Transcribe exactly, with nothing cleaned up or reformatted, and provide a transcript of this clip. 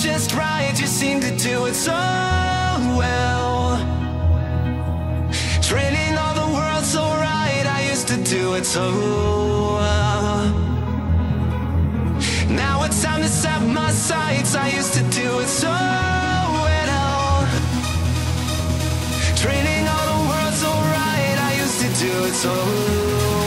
just right, you seem to do it so well. Training all the world so right, I used to do it so well. Now it's time to set my sights, I used to do it so well. Training all the world so right, I used to do it so well.